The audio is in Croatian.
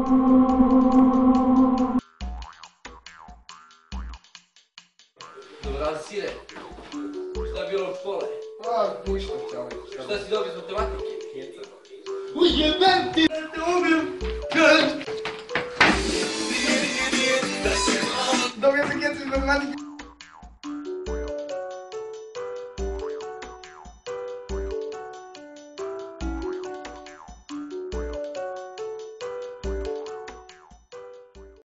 Dobar dan, sine. Šta je bilo u škole? Ništa, čao. Šta si dobio iz matematike? Ujebem ti! Da te ubijem! Dobio sam kecu iz matematike.